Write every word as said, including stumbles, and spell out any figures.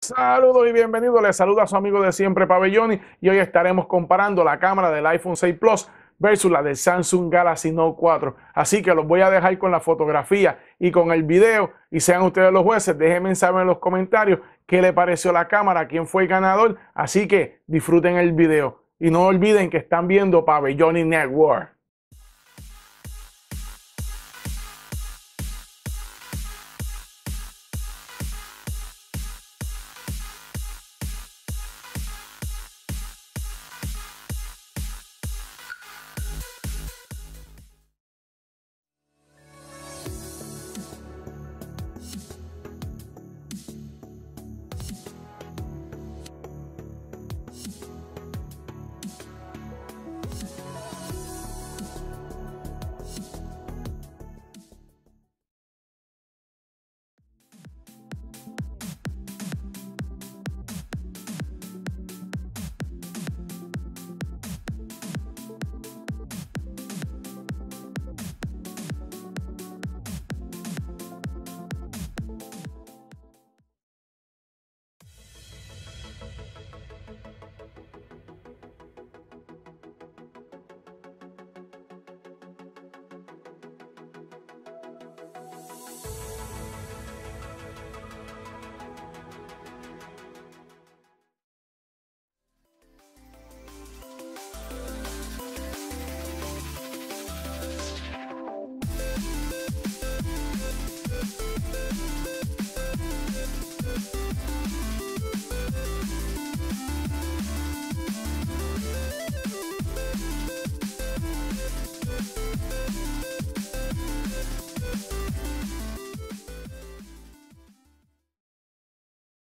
Saludos y bienvenidos, les saluda a su amigo de siempre Pabelloni y hoy estaremos comparando la cámara del iPhone seis Plus versus la del Samsung Galaxy Note cuatro. Así que los voy a dejar con la fotografía y con el video y sean ustedes los jueces. Déjenme saber en los comentarios qué le pareció la cámara, quién fue el ganador. Así que disfruten el video y no olviden que están viendo Pabelloni Network.